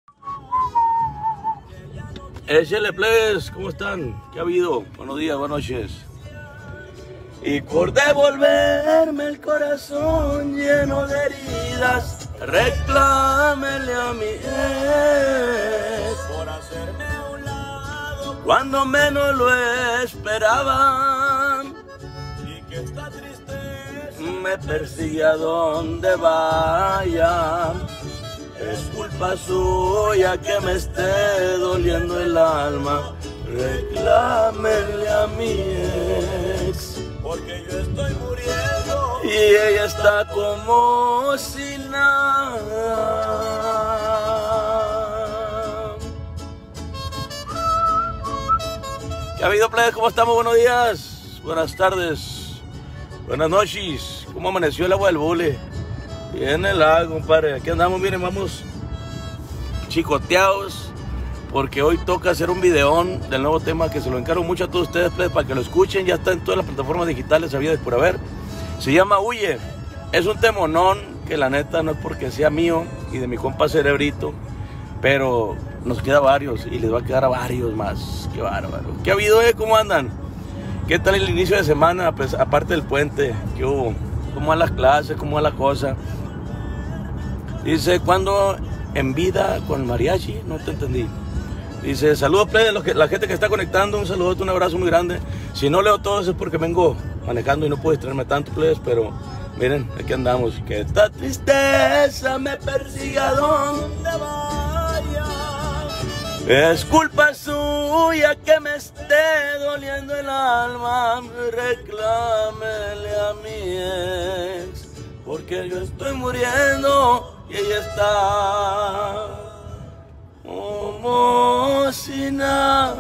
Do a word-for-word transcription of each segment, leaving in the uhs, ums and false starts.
Échale, plebes, ¿cómo están? ¿Qué ha habido? Buenos días, buenas noches. Y por devolverme el corazón lleno de heridas, reclámele a mi ex. Por hacerme a un lado cuando menos lo esperaba. Y que esta tristeza me persigue a donde vaya. Es culpa suya que me esté doliendo el alma. Reclámele a mi ex, porque yo estoy muriendo y ella está como si nada. ¿Qué ha habido, plebes? ¿Cómo estamos? Buenos días, buenas tardes, buenas noches. ¿Cómo amaneció el agua del bule? Bien helado, compadre. Aquí andamos, miren, vamos chicoteados, porque hoy toca hacer un videón del nuevo tema que se lo encargo mucho a todos ustedes, plebes, para que lo escuchen. Ya está en todas las plataformas digitales habidas por haber. Se llama Huye. Es un temonón que la neta no es porque sea mío y de mi compa Cerebrito, pero nos queda varios y les va a quedar a varios más. Qué bárbaro. ¿Qué ha habido, eh? ¿Cómo andan? ¿Qué tal el inicio de semana? Pues aparte del puente, ¿qué hubo? ¿Cómo van las clases? ¿Cómo va la cosa? Dice, ¿cuándo en vida con mariachi? No te entendí. Dice, saludos, plebe, la gente que está conectando, un saludo, un abrazo muy grande. Si no leo todo eso es porque vengo manejando y no puedo distraerme tanto, plebes, pero miren, aquí andamos. Que esta tristeza me persiga a donde vaya. Es culpa suya que me esté doliendo el alma. Reclámele a mi ex, porque yo estoy muriendo y ella está como si nada.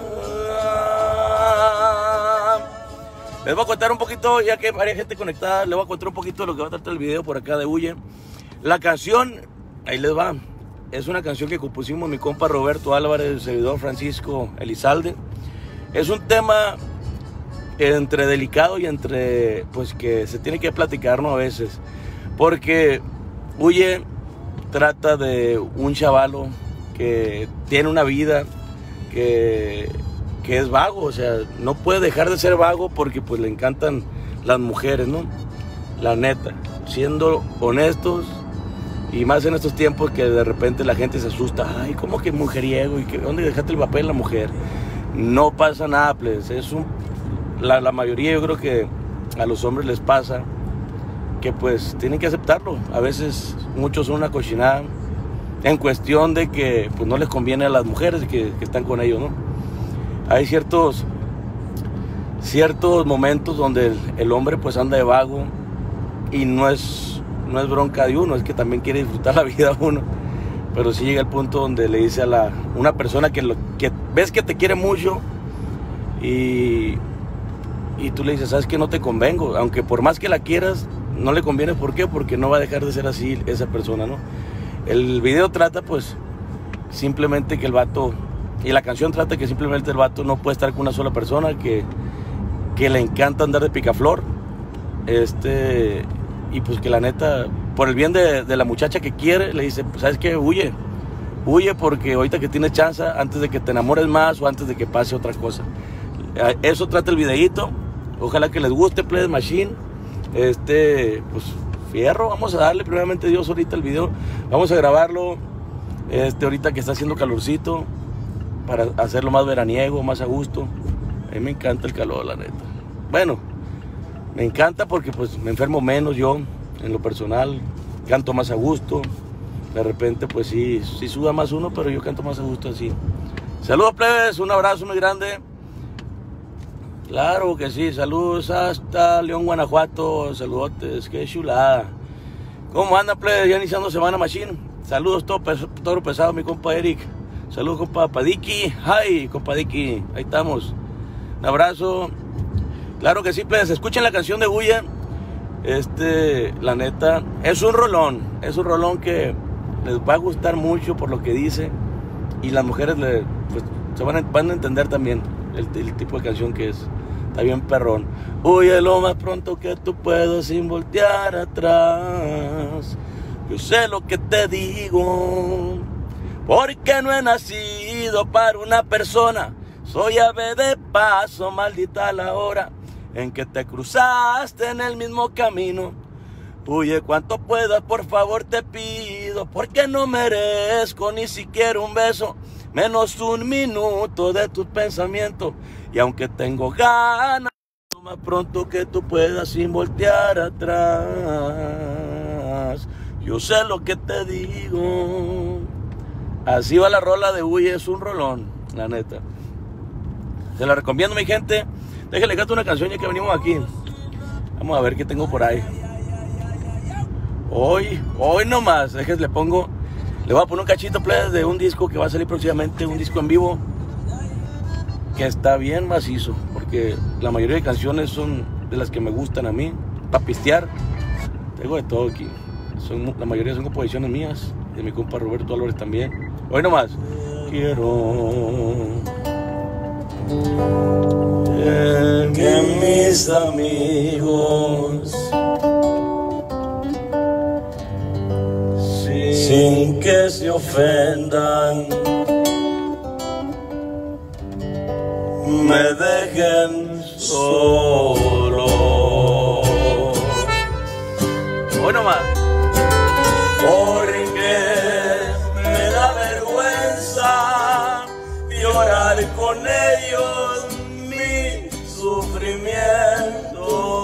Les voy a contar un poquito, ya que hay varias gente conectada, les voy a contar un poquito de lo que va a tratar el video por acá de Huye. La canción, ahí les va, es una canción que compusimos mi compa Roberto Álvarez, el servidor Francisco Elizalde. Es un tema entre delicado y entre, pues que se tiene que platicar, ¿no? A veces, porque Huye trata de un chavalo que tiene una vida, que, que es vago, o sea, no puede dejar de ser vago porque pues le encantan las mujeres, ¿no? La neta, siendo honestos, y más en estos tiempos que de repente la gente se asusta, ay, ¿cómo que mujeriego? ¿Y que, dónde dejaste el papel la mujer? No pasa nada, pues, es un, la, la mayoría, yo creo que a los hombres les pasa que pues tienen que aceptarlo. A veces muchos son una cochinada en cuestión de que pues no les conviene a las mujeres que, que están con ellos, ¿no? Hay ciertos ciertos momentos donde el, el hombre pues anda de vago y no es, no es bronca de uno, es que también quiere disfrutar la vida uno, pero sí llega el punto donde le dice a la, una persona que, lo, que ves que te quiere mucho y, y tú le dices, sabes que no te convengo, aunque por más que la quieras no le conviene. ¿Por qué? Porque no va a dejar de ser así esa persona, ¿no? El video trata pues simplemente que el vato, y la canción trata que simplemente el vato no puede estar con una sola persona, que, que le encanta andar de picaflor, este, y pues que la neta, por el bien de, de la muchacha que quiere, le dice, pues, ¿sabes qué? Huye, huye porque ahorita que tienes chance, antes de que te enamores más o antes de que pase otra cosa. Eso trata el videíto, ojalá que les guste, Play Machine. Este, pues fierro, vamos a darle primeramente Dios ahorita el video, vamos a grabarlo, este, ahorita que está haciendo calorcito, para hacerlo más veraniego, más a gusto. A mí me encanta el calor, la neta. Bueno, me encanta porque pues me enfermo menos yo, en lo personal, canto más a gusto, de repente pues sí, sí suda más uno, pero yo canto más a gusto así. Saludos, plebes, un abrazo muy grande. Claro que sí, saludos hasta León, Guanajuato, saludotes, qué chulada. ¿Cómo anda, plebes? Ya iniciando semana, machine. Saludos, todo, peso, todo pesado, mi compa Eric. Saludos, compa Padiki. Hi, compa Padiki, ahí estamos. Un abrazo. Claro que sí, plebes, escuchen la canción de Huye. Este, la neta, es un rolón, es un rolón que les va a gustar mucho por lo que dice. Y las mujeres le, pues, se van a, van a entender también el, el tipo de canción que es. Está bien perrón. Huye lo más pronto que tú puedas sin voltear atrás. Yo sé lo que te digo, porque no he nacido para una persona. Soy ave de paso, maldita la hora en que te cruzaste en el mismo camino. Huye cuanto puedas, por favor te pido, porque no merezco ni siquiera un beso, menos un minuto de tus pensamientos. Y aunque tengo ganas, lo más pronto que tú puedas sin voltear atrás. Yo sé lo que te digo. Así va la rola de Huye, es un rolón, la neta. Se la recomiendo, mi gente. Déjenle canto una canción ya que venimos aquí. Vamos a ver qué tengo por ahí. Hoy, hoy nomás, déjenle le pongo, le voy a poner un cachito play de un disco que va a salir próximamente, un disco en vivo que está bien macizo, porque la mayoría de canciones son de las que me gustan a mí, para pistear. Tengo de todo aquí, son, la mayoría son composiciones mías, de mi compa Roberto Álvarez también. Hoy nomás, quiero que mis amigos, sin que se ofendan, me dejen solo. Hoy nomás. Porque me da vergüenza llorar con ellos mi sufrimiento.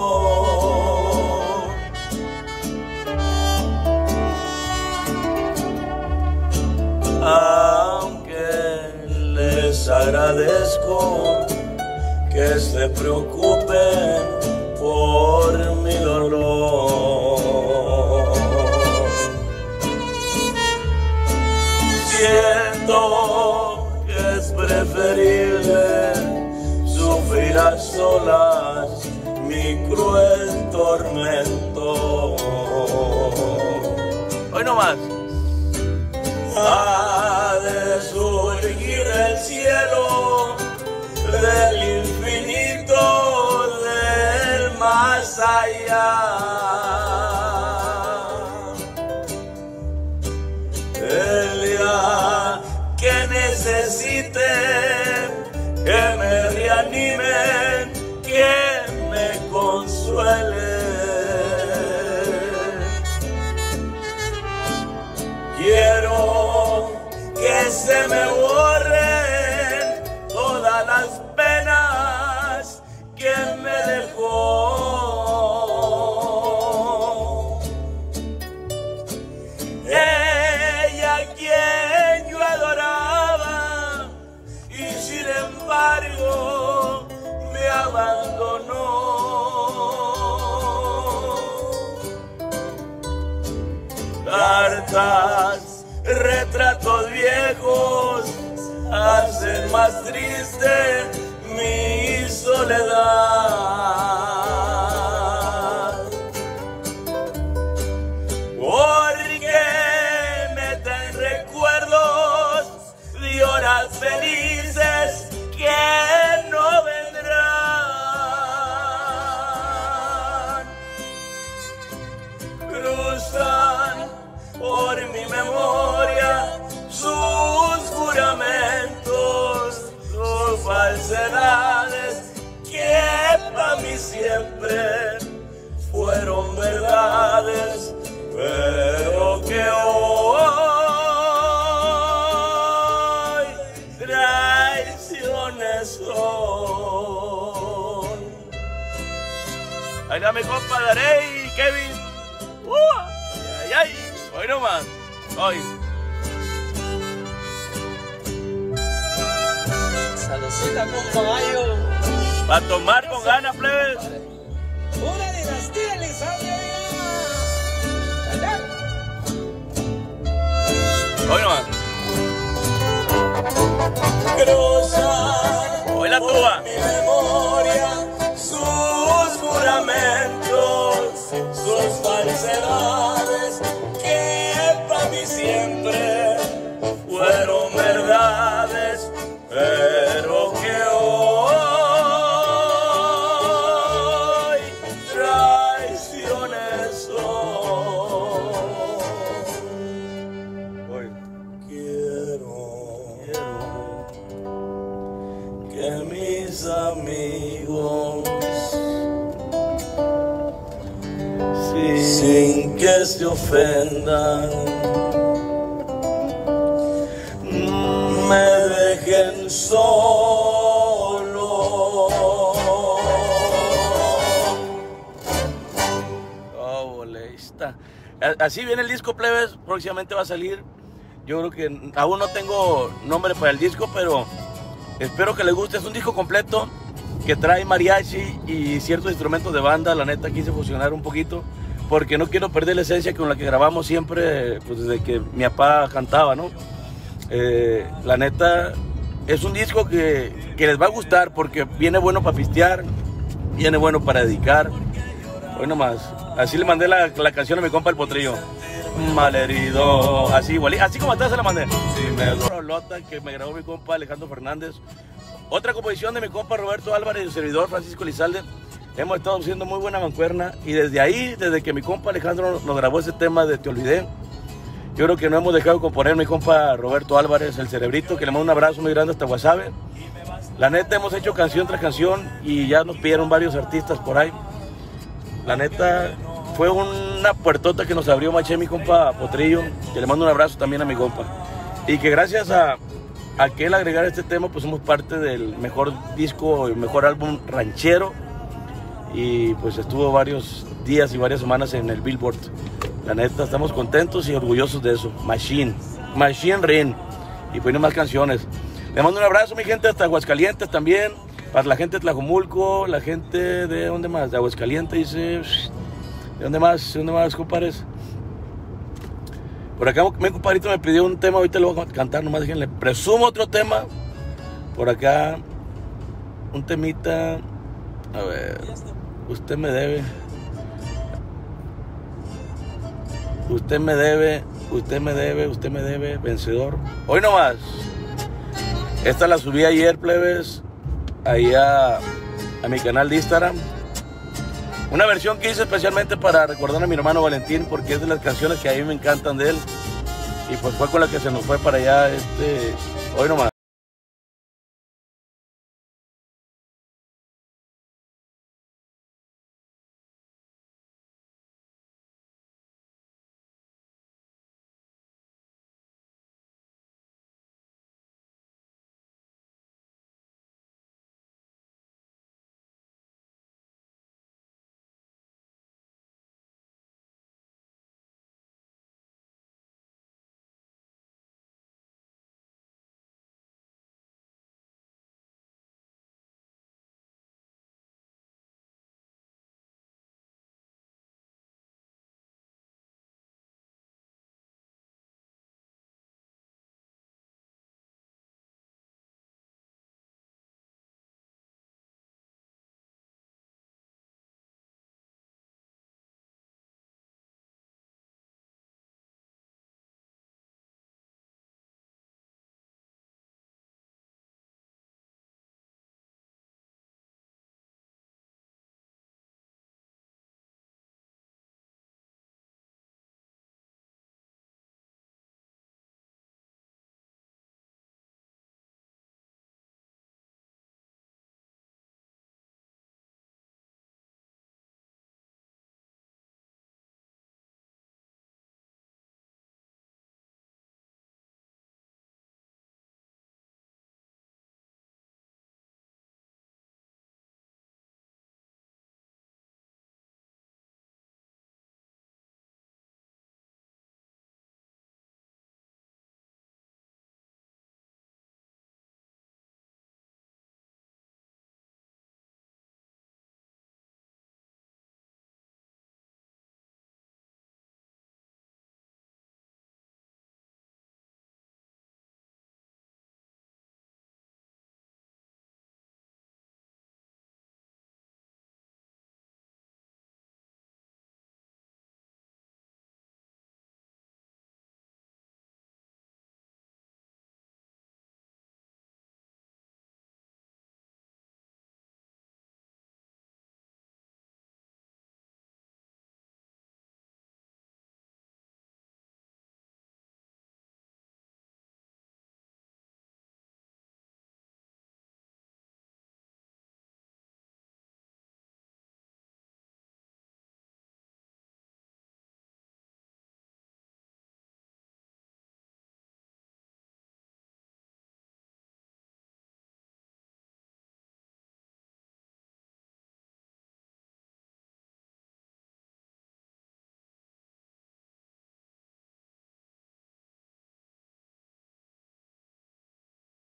Aunque les agradezco que se preocupen por mi dolor, siento que es preferible sufrir a solas mi cruel tormento. Hoy no más. Ha de surgir del cielo, del infinito, del más allá, el día que necesite que me reanimen, que me consuelen. Quiero que se me borren todas las penas que me dejó ella, quien yo adoraba, y sin embargo me abandonó. Cartas, retratos viejos hacen más triste mi soledad, porque me traen recuerdos de horas felices que no vendrán. Cruzan por mi memoria sus juramentos, sus falsedades, que para mí siempre fueron verdades, pero que hoy traiciones son. Ahí está mi compa Darey, Kevin. Uh, ay, ay, hoy nomás, hoy. Saludcita con caballo. Va a tomar con ganas, plebes. Una dinastía, Elizabeth. Hoy nomás. Cruza hoy la tuba. Mi memoria, sus juramentos, sus falsedades, que para mí siempre fueron verdades, pero que hoy traiciones son. Hoy. Quiero quienes te ofendan me dejen solo. Oh, está. Así viene el disco, plebes. Próximamente va a salir. Yo creo que aún no tengo nombre para el disco, pero espero que les guste. Es un disco completo que trae mariachi y ciertos instrumentos de banda. La neta quise fusionar un poquito porque no quiero perder la esencia con la que grabamos siempre, pues desde que mi papá cantaba, ¿no? Eh, la neta es un disco que, que les va a gustar porque viene bueno para pistear, viene bueno para dedicar. Hoy nomás, así le mandé la, la canción a mi compa el Potrillo. Malherido, así igual, así como está se la mandé. Sí, me rolota que me grabó mi compa Alejandro Fernández. Otra composición de mi compa Roberto Álvarez y su servidor Francisco Elizalde. Hemos estado haciendo muy buena mancuerna y desde ahí, desde que mi compa Alejandro nos grabó ese tema de Te Olvidé, yo creo que no hemos dejado de componer mi compa Roberto Álvarez, el Cerebrito, que le mando un abrazo muy grande hasta Guasave. La neta hemos hecho canción tras canción y ya nos pidieron varios artistas por ahí. La neta fue una puertota que nos abrió maché mi compa Potrillo, que le mando un abrazo también a mi compa. Y que gracias a, a que él agregara este tema, pues somos parte del mejor disco, el mejor álbum ranchero. Y pues estuvo varios días y varias semanas en el Billboard. La neta, estamos contentos y orgullosos de eso. Machine, Machine Rin. Y pues no más canciones. Le mando un abrazo, mi gente, hasta Aguascalientes también. Para la gente de Tlajomulco, la gente de... ¿Dónde más? De Aguascalientes, dice... ¿De dónde más? ¿De dónde más, compadres? Por acá mi compadrito me pidió un tema, ahorita lo voy a cantar, nomás déjenle. Presumo otro tema. Por acá, un temita. A ver, usted me debe. Usted me debe, usted me debe, usted me debe, vencedor. Hoy nomás. Esta la subí ayer, plebes, ahí a, a mi canal de Instagram. Una versión que hice especialmente para recordar a mi hermano Valentín, porque es de las canciones que a mí me encantan de él. Y pues fue con la que se nos fue para allá, este, hoy nomás.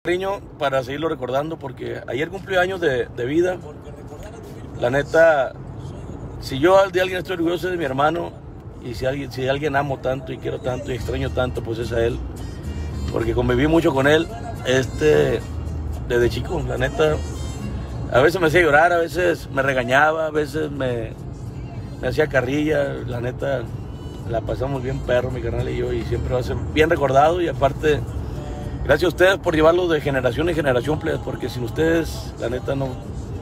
Cariño para seguirlo recordando, porque ayer cumplió años de, de vida. La neta, si yo de alguien estoy orgulloso de mi hermano, y si alguien, si alguien amo tanto y quiero tanto y extraño tanto, pues es a él, porque conviví mucho con él este, desde chico. La neta, a veces me hacía llorar, a veces me regañaba, a veces me, me hacía carrilla. La neta, la pasamos bien perro mi carnal y yo, y siempre va a ser bien recordado. Y aparte, gracias a ustedes por llevarlo de generación en generación, porque sin ustedes, la neta, no,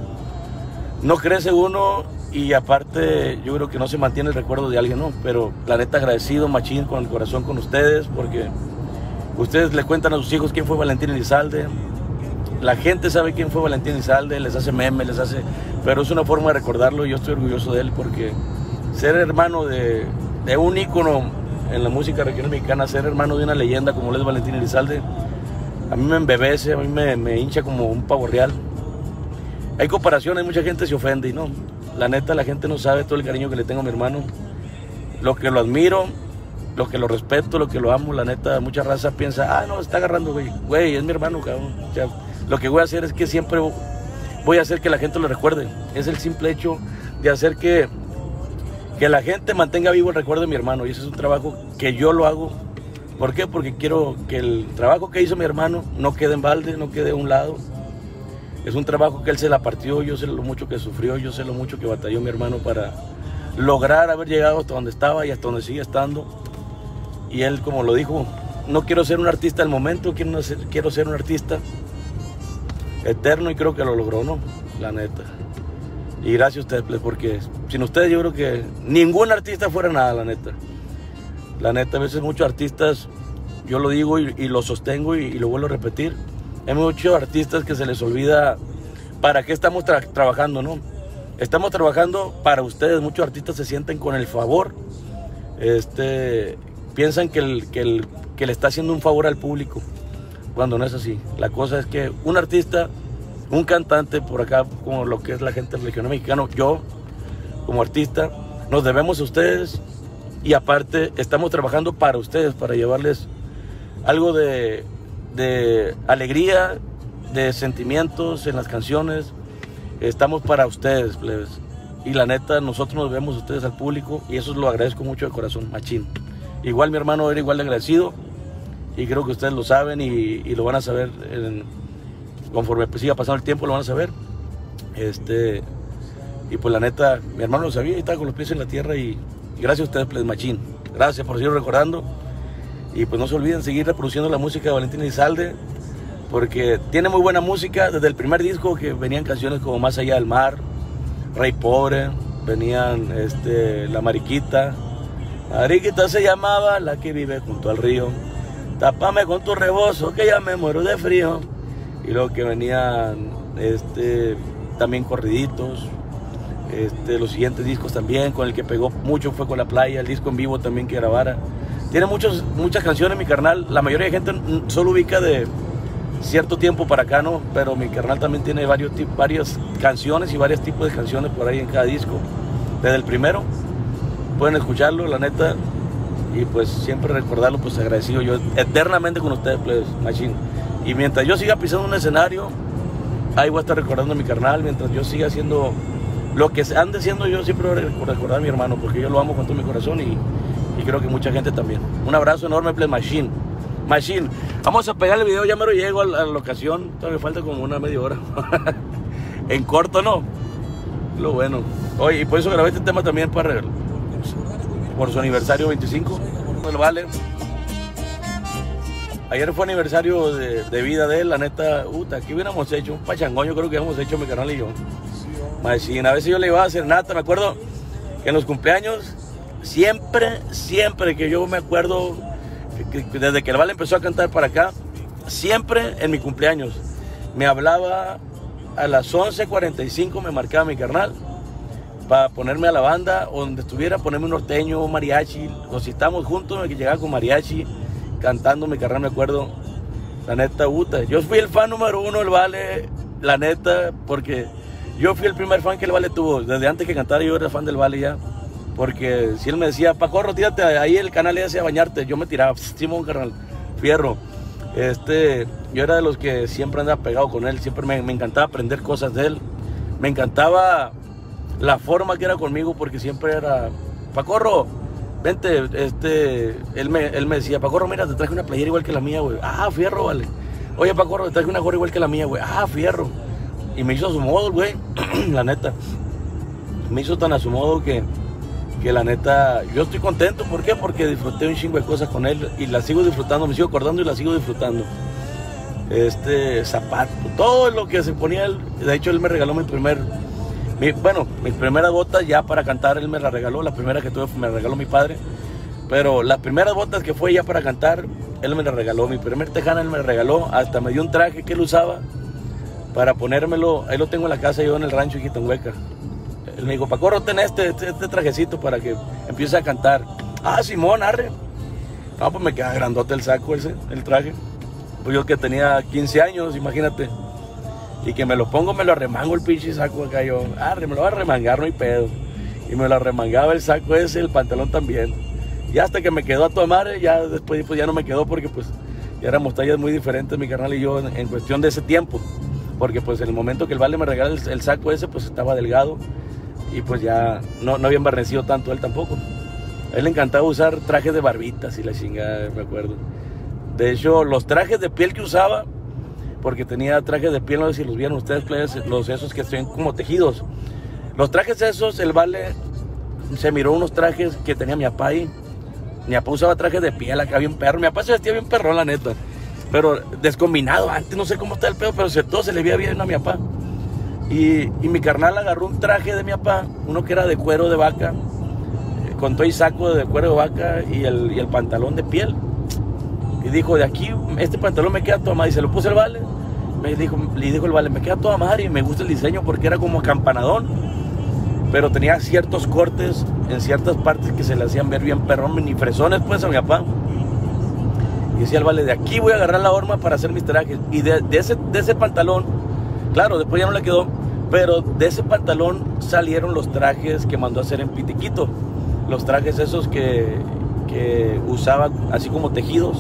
no crece uno, y aparte yo creo que no se mantiene el recuerdo de alguien, ¿no? Pero la neta, agradecido machín con el corazón con ustedes, porque ustedes le cuentan a sus hijos quién fue Valentín Elizalde. La gente sabe quién fue Valentín Elizalde, les hace memes, les hace... Pero es una forma de recordarlo, y yo estoy orgulloso de él, porque ser hermano de, de un ícono en la música regional mexicana, ser hermano de una leyenda como es Valentín Elizalde, a mí me embebece, a mí me, me hincha como un pavo real. Hay comparaciones, mucha gente se ofende, y no, la neta, la gente no sabe todo el cariño que le tengo a mi hermano, lo que lo admiro, lo que lo respeto, lo que lo amo. La neta, mucha raza piensa, ah, no, está agarrando, güey, güey, es mi hermano, cabrón. O sea, lo que voy a hacer es que siempre voy a hacer que la gente lo recuerde. Es el simple hecho de hacer que, que la gente mantenga vivo el recuerdo de mi hermano, y ese es un trabajo que yo lo hago. ¿Por qué? Porque quiero que el trabajo que hizo mi hermano no quede en balde, no quede a un lado. Es un trabajo que él se la partió, yo sé lo mucho que sufrió, yo sé lo mucho que batalló mi hermano para lograr haber llegado hasta donde estaba y hasta donde sigue estando. Y él, como lo dijo, no quiero ser un artista del momento, quiero ser, quiero ser un artista eterno, y creo que lo logró, ¿no? La neta. Y gracias a ustedes, porque sin ustedes yo creo que ningún artista fuera nada, la neta. La neta, a veces muchos artistas, yo lo digo y, y lo sostengo y, y lo vuelvo a repetir, hay muchos artistas que se les olvida para qué estamos tra trabajando, ¿no? Estamos trabajando para ustedes. Muchos artistas se sienten con el favor, este, piensan que, el, que, el, que le está haciendo un favor al público, cuando no es así. La cosa es que un artista, un cantante, por acá, como lo que es la gente del regional mexicano, yo, como artista, nos debemos a ustedes, y aparte estamos trabajando para ustedes, para llevarles algo de, de alegría, de sentimientos en las canciones. Estamos para ustedes, plebes. Y la neta, nosotros nos debemos a ustedes, al público, y eso lo agradezco mucho de corazón, machín. Igual mi hermano era igual de agradecido, y creo que ustedes lo saben, y, y lo van a saber en, conforme pues siga pasando el tiempo, lo van a saber. Este, y pues la neta, mi hermano lo sabía y estaba con los pies en la tierra, y, y gracias a ustedes, plebes, machín. Gracias por seguir recordando, y pues no se olviden seguir reproduciendo la música de Valentín Elizalde, porque tiene muy buena música. Desde el primer disco, que venían canciones como Más allá del mar, Rey Pobre, venían este, La Mariquita. La Mariquita se llamaba La que vive junto al río, Tápame con tu rebozo que ya me muero de frío. Y luego que venían este, también corriditos. Este, los siguientes discos también, con el que pegó mucho fue con La Playa, el disco en vivo también que grabara. Tiene muchos, muchas canciones mi carnal. La mayoría de gente solo ubica de cierto tiempo para acá, ¿no? Pero mi carnal también tiene varios, varias canciones y varios tipos de canciones por ahí en cada disco. Desde el primero pueden escucharlo, la neta, y pues siempre recordarlo, pues agradecido yo eternamente con ustedes, pues, machín. Y mientras yo siga pisando un escenario, ahí voy a estar recordando a mi carnal. Mientras yo siga haciendo lo que ande haciendo, yo siempre voy a recordar a mi hermano, porque yo lo amo con todo mi corazón, y, y creo que mucha gente también. Un abrazo enorme, play, machine. Machine. Vamos a pegar el video, ya me lo llego a la, a la locación. Todavía falta como una media hora. En corto, ¿no? Lo bueno. Oye, y por eso grabé este tema también para por su aniversario veinticinco. El Vale. Ayer fue aniversario de, de vida de él, la neta. Uta, aquí hubiéramos hecho un pachangón, yo creo que habíamos hecho mi canal y yo. Machine. A veces yo le iba a hacer nata. Me acuerdo que en los cumpleaños, siempre, siempre que yo me acuerdo, desde que el Vale empezó a cantar para acá, siempre en mi cumpleaños me hablaba a las once cuarenta y cinco, me marcaba mi carnal para ponerme a la banda, o donde estuviera, ponerme un norteño, un mariachi, o si estamos juntos, que llegaba con mariachi cantando mi carnal. Me acuerdo, la neta, puta, yo fui el fan número uno del Vale, la neta, porque yo fui el primer fan que el Vale tuvo. Desde antes que cantara yo era fan del Vale ya. Porque si él me decía, Pacorro, tírate ahí el canal ese a bañarte, yo me tiraba, Simón, carnal, fierro. Este, yo era de los que siempre andaba pegado con él, siempre me, me encantaba aprender cosas de él. Me encantaba la forma que era conmigo, porque siempre era, Pacorro, vente, este, él me, él me decía, Pacorro, mira, te traje una playera igual que la mía, güey. Ah, fierro, vale. Oye, Pacorro, te traje una gorra igual que la mía, güey. Ah, fierro. Y me hizo a su modo, güey, la neta. Me hizo tan a su modo que, que la neta, yo estoy contento. ¿Por qué? Porque disfruté un chingo de cosas con él y la sigo disfrutando, me sigo acordando y la sigo disfrutando. Este, zapato, todo lo que se ponía él. De hecho, él me regaló mi primer, mi, bueno, mis primeras botas ya para cantar, él me la regaló. La primera que tuve me la regaló mi padre. Pero las primeras botas que fue ya para cantar, él me la regaló. Mi primer tejana él me la regaló. Hasta me dio un traje que él usaba para ponérmelo. Ahí lo tengo en la casa, yo en el rancho Jitonhueca. Él me dijo, Pacorro, ten este, este, este trajecito para que empiece a cantar. Ah, Simón, arre. No, pues me queda grandote el saco ese, el traje. Pues yo que tenía quince años, imagínate. Y que me lo pongo, me lo arremango el pinche saco acá yo. Arre, me lo voy a remangar, no hay pedo. Y me lo arremangaba el saco ese, el pantalón también. Y hasta que me quedó a toda madre, ya después pues ya no me quedó, porque pues ya éramos tallas muy diferentes mi carnal y yo en, en cuestión de ese tiempo. Porque pues en el momento que el vale me regala el, el saco ese, pues estaba delgado. Y pues ya no, no había embarnecido tanto él tampoco. A él le encantaba usar trajes de barbitas y la chingada, me acuerdo. De hecho, los trajes de piel que usaba, porque tenía trajes de piel, no sé si los vieron ustedes, los esos que están como tejidos. Los trajes esos, el vale se miró unos trajes que tenía mi papá ahí. Mi papá usaba trajes de piel acá bien perro. Mi papá se vestía bien perro, la neta. Pero descombinado antes, no sé cómo está el pedo, pero todo se le veía bien a mi papá. Y, y mi carnal agarró un traje de mi papá, uno que era de cuero de vaca, con todo y saco de cuero de vaca y el, y el pantalón de piel. Y dijo, de aquí, este pantalón me queda toda madre. Y se lo puse al vale. Me dijo, le dijo el vale, me queda toda madre y me gusta el diseño porque era como acampanadón. Pero tenía ciertos cortes en ciertas partes que se le hacían ver bien perrón, ni fresones pues a mi papá. Y decía el vale, de aquí voy a agarrar la horma para hacer mis trajes. Y de, de, ese, de ese pantalón, claro, después ya no le quedó, pero de ese pantalón salieron los trajes que mandó a hacer en Pitiquito. Los trajes esos que, que usaba así como tejidos.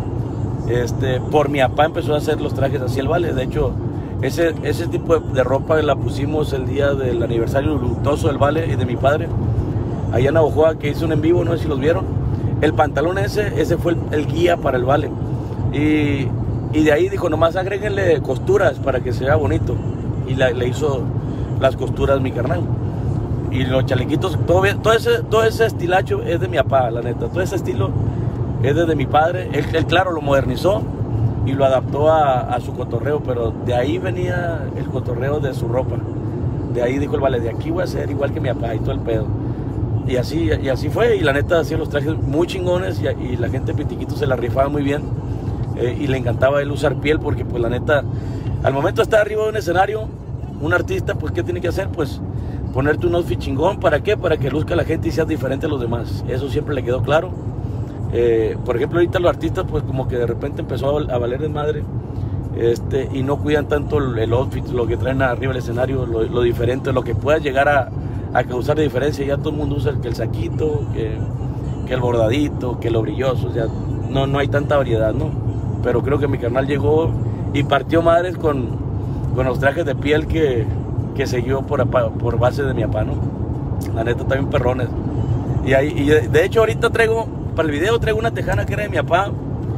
Este, por mi papá empezó a hacer los trajes así el vale. De hecho, ese, ese tipo de, de ropa la pusimos el día del aniversario luctuoso del vale y de mi padre, allá en Navojoa, que hizo un en vivo, no sé si los vieron. El pantalón ese, ese fue el, el guía para el vale. Y, y de ahí dijo, nomás agréguenle costuras para que se vea bonito. Y la, le hizo las costuras mi carnal. Y los chalequitos, todo, todo, ese, todo ese estilacho es de mi papá, la neta. Todo ese estilo es de mi padre. Él, él claro, lo modernizó y lo adaptó a, a su cotorreo, pero de ahí venía el cotorreo de su ropa. De ahí dijo el vale, de aquí voy a ser igual que mi papá y todo el pedo. Y así, y así fue, y la neta hacía los trajes muy chingones y, y la gente de Pitiquito se la rifaba muy bien. Eh, y le encantaba a él usar piel porque pues la neta, al momento de estar arriba de un escenario, un artista pues ¿qué tiene que hacer? Pues ponerte un outfit chingón. ¿Para qué? Para que luzca la gente y seas diferente a los demás. Eso siempre le quedó claro. Eh, por ejemplo, ahorita los artistas pues como que de repente empezó a, a valer de madre, este, y no cuidan tanto el, el outfit, lo que traen arriba del escenario, lo, lo diferente, lo que pueda llegar a, a causar diferencia. Ya todo el mundo usa que el saquito, que, que el bordadito, que lo brilloso, o sea, no, no hay tanta variedad, ¿no? Pero creo que mi carnal llegó y partió madres con, con los trajes de piel que, que siguió por, por base de mi papá, ¿no? La neta, también perrones. Y, ahí, y de, de hecho ahorita traigo, para el video traigo una tejana que era de mi papá.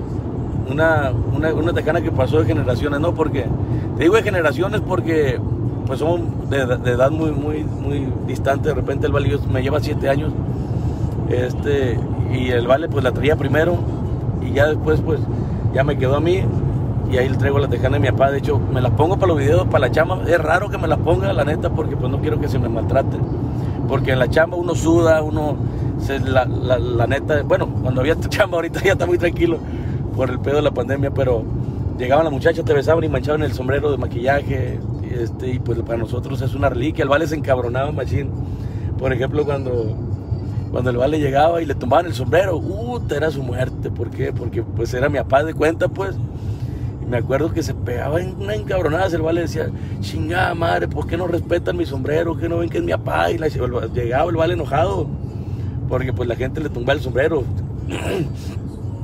Una, una, una tejana que pasó de generaciones, ¿no? Porque, te digo de generaciones porque pues somos de, de edad muy, muy, muy distante. De repente el vale me lleva siete años. Este, y el vale pues la traía primero. Y ya después pues ya me quedó a mí. Y ahí le traigo la tejana de mi papá. De hecho, me las pongo para los videos, para la chamba. Es raro que me las ponga, la neta, porque pues no quiero que se me maltrate. Porque en la chamba uno suda, uno... Se, la, la, la neta, bueno, cuando había chamba ahorita ya está muy tranquilo por el pedo de la pandemia, pero llegaban las muchachas, te besaban y manchaban el sombrero de maquillaje, este, y pues para nosotros es una reliquia. El vale se encabronaba machín. Por ejemplo, cuando, cuando el vale llegaba y le tumbaban el sombrero, uh, era su muerte. ¿Por qué? Porque pues era mi papá de cuenta, pues. Y me acuerdo que se pegaba en una encabronada. El vale decía, chingada madre, ¿por qué no respetan mi sombrero? ¿Qué no ven que es mi papá? Y la, llegaba el vale enojado porque pues la gente le tumbaba el sombrero.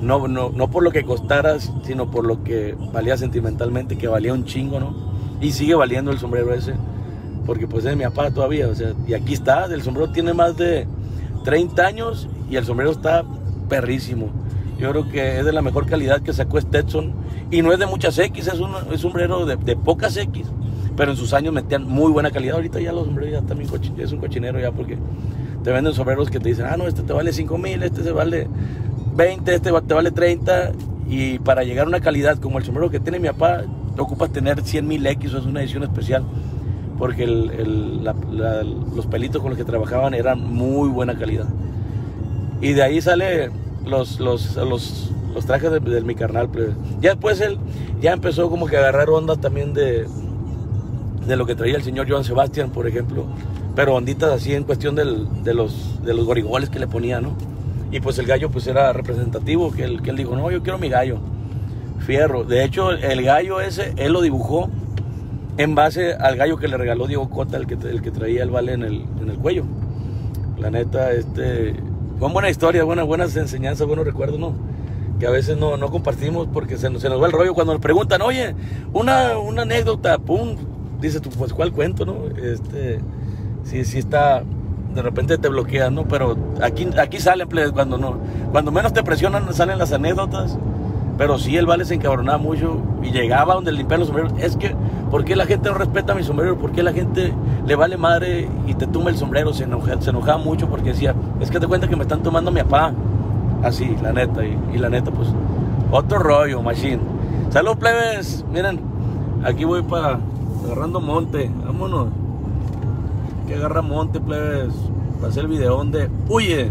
no, no, no por lo que costara, sino por lo que valía sentimentalmente, que valía un chingo, ¿no? Y sigue valiendo el sombrero ese, porque pues es de mi papá todavía, o sea, y aquí está, el sombrero tiene más de treinta años y el sombrero está perrísimo. Yo creo que es de la mejor calidad que sacó Stetson, y no es de muchas X, es un, es un sombrero de, de pocas X, pero en sus años metían muy buena calidad. Ahorita ya los sombreros ya también es un cochinero ya, porque te venden sombreros que te dicen, ah no, este te vale cinco mil, este se vale veinte, este te vale treinta, y para llegar a una calidad como el sombrero que tiene mi papá, te ocupas tener cien mil X, o es una edición especial, porque el, el, la, la, los pelitos con los que trabajaban eran muy buena calidad. Y de ahí sale los, los, los, los trajes de, de mi carnal. Pues. Ya después él ya empezó como que a agarrar ondas también de, de lo que traía el señor Joan Sebastián, por ejemplo, pero onditas así en cuestión del, de, los, de los gorigoles que le ponía, ¿no? Y pues el gallo pues era representativo, que él, que él dijo, no, yo quiero mi gallo, fierro. De hecho, el gallo ese, él lo dibujó en base al gallo que le regaló Diego Cota, el que, el que traía el vale en el, en el cuello. La neta, este, fue una buena historia, buenas, buenas enseñanzas, buenos recuerdos, ¿no? Que a veces no, no compartimos porque se nos, se nos va el rollo cuando nos preguntan, oye, una, una anécdota, pum, dices tú, pues, ¿cuál cuento, no? Este, sí, sí está, de repente te bloqueas, ¿no? Pero aquí, aquí salen, cuando no, cuando menos te presionan salen las anécdotas. Pero sí, el vale se encabronaba mucho y llegaba donde limpiar los sombreros. Es que, ¿por qué la gente no respeta mi sombrero? ¿Por qué la gente le vale madre y te tumba el sombrero? Se, enoja, se enojaba mucho porque decía, es que te cuenta que me están tomando a mi papá. Así, la neta. Y, y la neta, pues, otro rollo, machine. Salud, plebes. Miren, aquí voy para agarrando monte. Vámonos. Que agarra monte, plebes. Para hacer el videón de huye.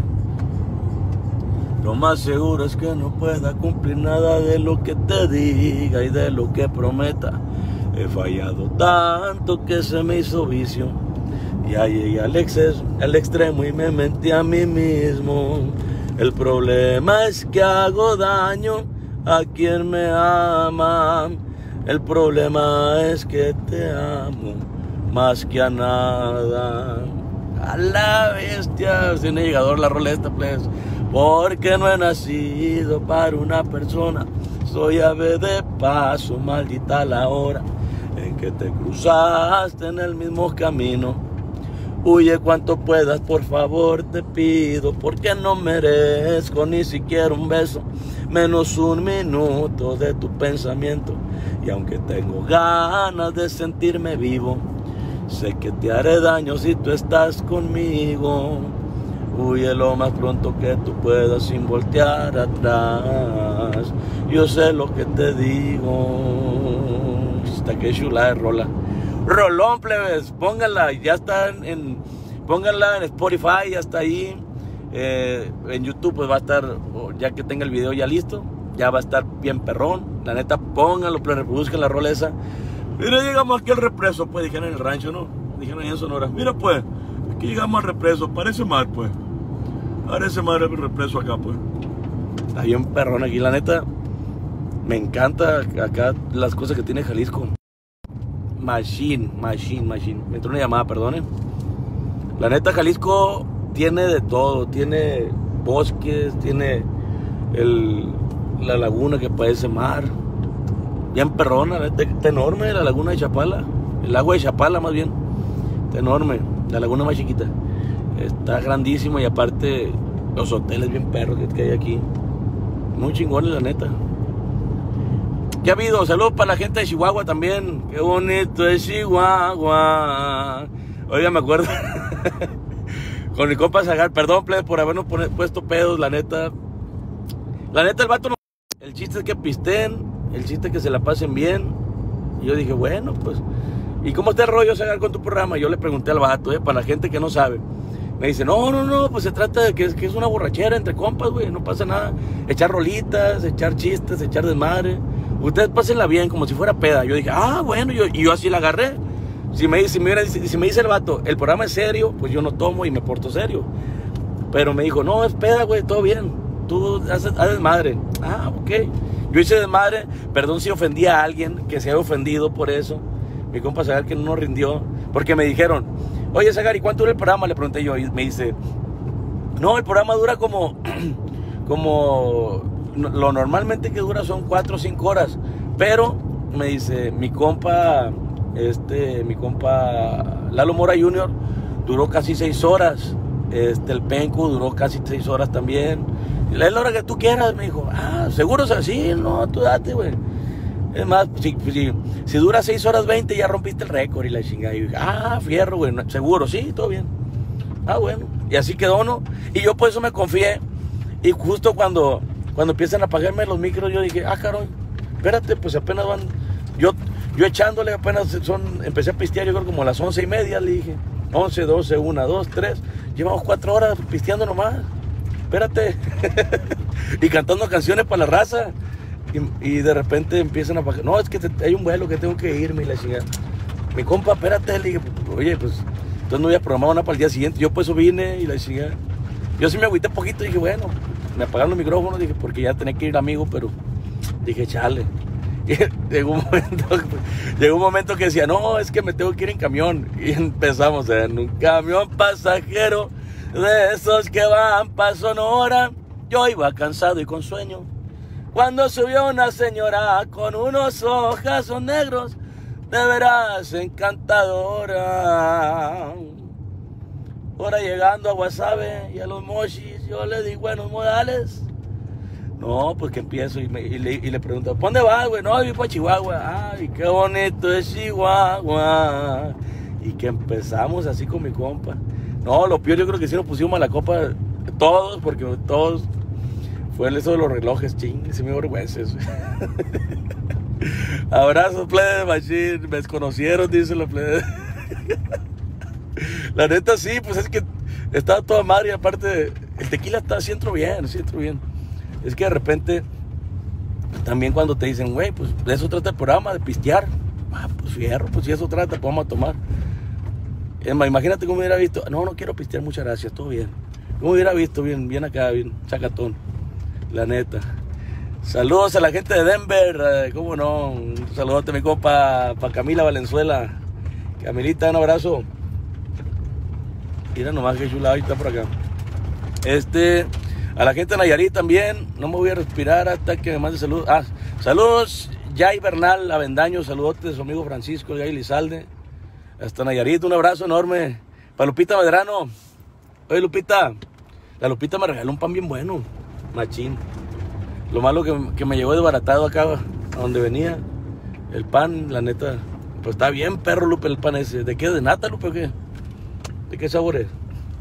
Lo más seguro es que no pueda cumplir nada de lo que te diga y de lo que prometa. He fallado tanto que se me hizo vicio. Ya llegué al exceso, al extremo y me mentí a mí mismo. El problema es que hago daño a quien me ama. El problema es que te amo más que a nada. A la bestia, tiene llegador la rola esta, pues. Porque no he nacido para una persona, soy ave de paso, maldita la hora en que te cruzaste en el mismo camino. Huye cuanto puedas, por favor te pido, porque no merezco ni siquiera un beso, menos un minuto de tu pensamiento. Y aunque tengo ganas de sentirme vivo, sé que te haré daño si tú estás conmigo. Huye lo más pronto que tú puedas sin voltear atrás. Yo sé lo que te digo. Está que chula de rola. Rolón, plebes, pónganla. Ya está en, pónganla en Spotify, ya está ahí. Eh, en YouTube pues va a estar, ya que tenga el video ya listo, ya va a estar bien perrón. La neta, pónganlo, plebes, reproduzcan la rola esa. Mira, llegamos aquí al represo, pues, dijeron en el rancho, ¿no? Dijeron ahí en Sonora. Mira, pues, aquí llegamos al represo, parece mal, pues. Parece mal el represo acá, pues. Está bien perrón aquí, la neta. Me encanta acá las cosas que tiene Jalisco. Machine, machine, machine. Me entró una llamada, perdone. La neta, Jalisco tiene de todo. Tiene bosques, tiene el, la laguna que parece mar. Bien perrona, está, está enorme la laguna de Chapala. El lago de Chapala, más bien. Está enorme. La laguna más chiquita. Está grandísimo y aparte los hoteles bien perros que hay aquí. Muy chingones, la neta. ¿Qué ha habido? Saludos para la gente de Chihuahua también. Qué bonito es Chihuahua. Oiga, me acuerdo con mi compa Zagar. Perdón, plebe, por habernos puesto pedos, la neta. La neta, el vato no... El chiste es que pisteen. El chiste es que se la pasen bien. Y yo dije, bueno, pues... ¿Y cómo está el rollo, Zagar, con tu programa? Yo le pregunté al vato, eh, para la gente que no sabe. Me dice, no, no, no, pues se trata de que es, que es una borrachera entre compas, güey, no pasa nada. Echar rolitas, echar chistes, echar desmadre. Ustedes pásenla bien, como si fuera peda. Yo dije, ah, bueno, yo, y yo así la agarré. Si me, si, me, si me dice el vato, el programa es serio, pues yo no tomo y me porto serio. Pero me dijo, no, es peda, güey, todo bien. Tú haces, haces desmadre. Ah, ok. Yo hice desmadre, perdón si ofendí a alguien que se haya ofendido por eso. Mi compa Zagar que no nos rindió, porque me dijeron, oye Zagar, ¿y cuánto dura el programa? Le pregunté yo, y me dice, no, el programa dura como, como lo normalmente que dura son cuatro o cinco horas, pero me dice, mi compa, este, mi compa Lalo Mora junior duró casi seis horas, este, el Penco duró casi seis horas también, es la hora que tú quieras, me dijo. Ah, ¿seguro es así? No, tú date, güey. Es más, si, si, si dura seis horas veinte ya rompiste el récord y la chingada. Y dije, ah, fierro, güey, seguro, sí, todo bien. Ah, bueno, y así quedó, ¿no? Y yo por eso me confié, y justo cuando, cuando empiezan a apagarme los micros, yo dije, ah, cabrón, espérate, pues apenas van, yo, yo echándole apenas son, empecé a pistear, yo creo como a las once y media, le dije, once, doce, una, dos, tres, llevamos cuatro horas pisteando nomás, espérate, y cantando canciones para la raza, y, y de repente empiezan a apagar, no, es que te, hay un vuelo que tengo que irme, y la chingada, mi compa, espérate, le dije, oye, pues, entonces no había programado nada para el día siguiente, yo pues vine, y la chingada, yo sí me agüité poquito, y dije, bueno, me apagaron los micrófonos, dije, porque ya tenía que ir amigo, pero dije, chale. Y llegó un momento, llegó un momento que decía, no, es que me tengo que ir en camión. Y empezamos en un camión pasajero, de esos que van pa' Sonora. Yo iba cansado y con sueño, cuando subió una señora con unos ojazos negros, de veras encantadora. Ahora llegando a Guasave y a los Mochis, yo le di buenos modales. No, pues que empiezo y, me, y, le, y le pregunto, ¿para dónde vas, güey? No, voy para Chihuahua. Ay, qué bonito es Chihuahua. Y que empezamos así con mi compa. No, lo peor yo creo que sí nos pusimos a la copa todos, porque todos fue eso de los relojes, ching, se me dio vergüenza eso. Abrazos, plebe, machín, me desconocieron, dice la plebe. La neta sí, pues es que estaba toda madre y aparte el tequila está, sí entró bien, sí entró bien. Es que de repente también cuando te dicen, güey, pues de eso trata el programa, de pistear. Ah, pues fierro, pues si eso trata, pues vamos a tomar. Es más, imagínate cómo hubiera visto, no, no quiero pistear, muchas gracias, todo bien. Cómo hubiera visto bien, bien acá, bien chacatón, la neta. Saludos a la gente de Denver, eh, cómo no, un saludote a mi compa, para Camila Valenzuela. Camilita, un abrazo. Mira nomás que chulado, ahí está por acá. Este, a la gente de Nayarit también, no me voy a respirar hasta que me mande saludos. Ah, saludos, Jay Bernal, Avendaño, saludotes de su amigo Francisco, Jay Lizalde. Hasta Nayarit, un abrazo enorme. Para Lupita Medrano. Oye, Lupita, la Lupita me regaló un pan bien bueno, machín. Lo malo que, que me llegó desbaratado acá, a donde venía. El pan, la neta, pues está bien perro, Lupe, el pan ese. ¿De qué? ¿De nata, Lupe, o qué? ¿De qué sabor es?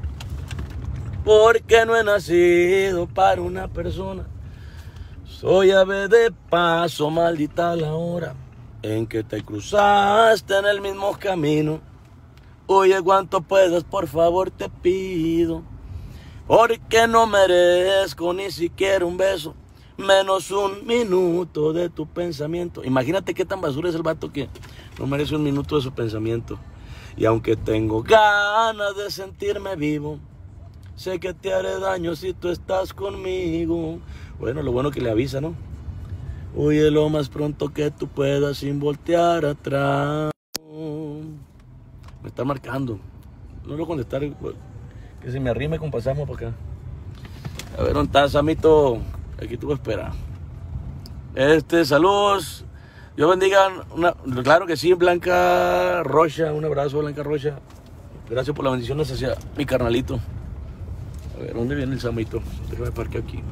Porque no he nacido para una persona. Soy ave de paso, maldita la hora en que te cruzaste en el mismo camino. Oye, cuanto puedas, por favor te pido, porque no merezco ni siquiera un beso, menos un minuto de tu pensamiento. Imagínate qué tan basura es el vato que no merece un minuto de su pensamiento. Y aunque tengo ganas de sentirme vivo, sé que te haré daño si tú estás conmigo. Bueno, lo bueno que le avisa, ¿no? Huye lo más pronto que tú puedas sin voltear atrás. Me está marcando. No lo voy a contestar. Que se me arrime con pasamos para acá. A ver, ¿dónde estás, Samito? Aquí tú esperas. Este, saludos. Dios bendiga. Una, claro que sí, Blanca Rocha. Un abrazo, Blanca Rocha. Gracias por las bendiciones hacia mi carnalito. A ver, ¿dónde viene el Samito? Déjame parquear aquí.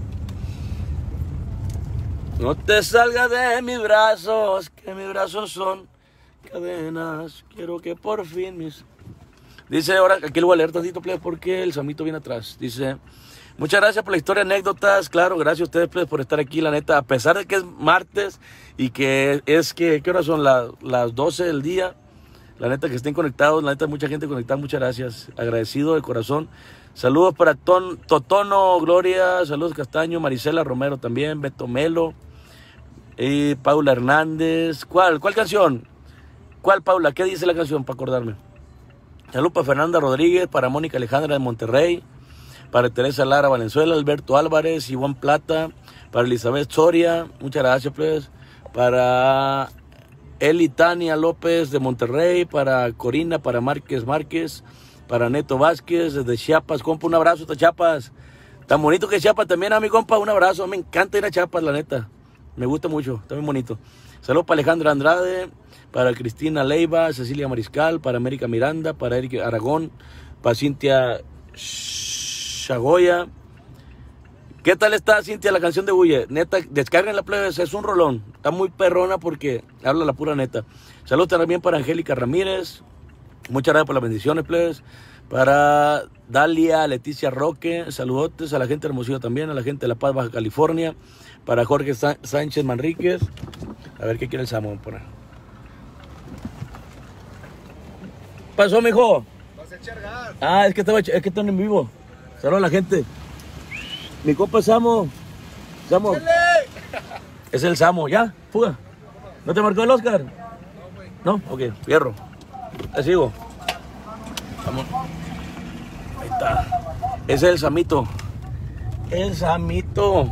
No te salgas de mis brazos, que mis brazos son cadenas. Quiero que por fin mis... Dice, ahora aquí lo voy a leer tantito, plebe, porque el Samito viene atrás. Dice, muchas gracias por la historia, anécdotas. Claro, gracias a ustedes, plebe, por estar aquí, la neta. A pesar de que es martes y que es que, ¿qué horas son? La, las doce del día. La neta, que estén conectados. La neta, mucha gente conectada. Muchas gracias. Agradecido de corazón. Saludos para Ton, Totono, Gloria. Saludos Castaño, Marisela Romero también. Beto Melo. Y Paula Hernández. ¿Cuál? ¿Cuál canción? ¿Cuál, Paula? ¿Qué dice la canción para acordarme? Saludos para Fernanda Rodríguez, para Mónica Alejandra de Monterrey, para Teresa Lara Valenzuela, Alberto Álvarez, Iván Plata, para Elizabeth Soria, muchas gracias, pues. Para Eli Tania López de Monterrey, para Corina, para Márquez Márquez, para Neto Vázquez desde Chiapas. Compa, un abrazo hasta Chiapas. Tan bonito que Chiapas también, a mi compa, un abrazo. Me encanta ir a Chiapas, la neta. Me gusta mucho, está muy bonito. Saludos para Alejandra Andrade, para Cristina Leiva, Cecilia Mariscal, para América Miranda, para Eric Aragón, para Cintia Chagoya. ¿Qué tal está, Cintia, la canción de Bulle? Neta, descarguen la plebes, es un rolón. Está muy perrona porque habla la pura neta. Saludos también para Angélica Ramírez. Muchas gracias por las bendiciones, plebes. Para Dalia Leticia Roque, saludotes a la gente de Hermosillo también, a la gente de La Paz, Baja California. Para Jorge Sánchez Manríquez. A ver qué quiere el Samo poner. ¿Qué pasó, mijo? Vas a echar gas. Ah, es que estaba, es que están en vivo. Saludos a la gente. Mi compa Samo. Samo. Es el Samo, ¿ya? Fuga. ¿No te marcó el Oscar? No, ok, fierro. Te sigo. Vamos. Ahí está. Ese es el Samito. El Samito.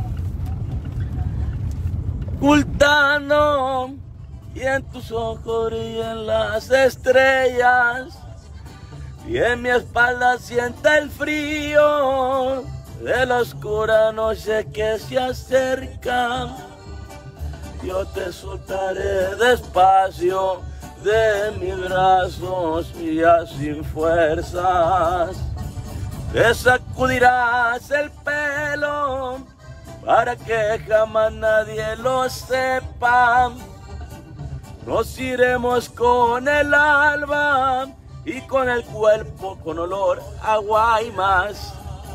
Ocultando y en tus ojos brillan las estrellas y en mi espalda sienta el frío de la oscura noche que se acerca. Yo te soltaré despacio de mis brazos y ya sin fuerzas. Te sacudirás el pelo para que jamás nadie lo sepa. Nos iremos con el alba y con el cuerpo con olor a Guaymas.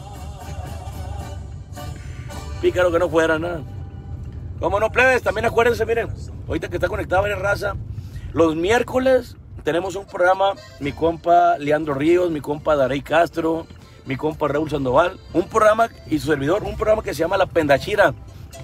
Pícaro que no fuera nada. Como no, plebes, también acuérdense, miren, ahorita que está conectada varias raza, los miércoles tenemos un programa, mi compa Leandro Ríos, mi compa Darey Castro, mi compa Raúl Sandoval, un programa y su servidor, un programa que se llama La Pendachira.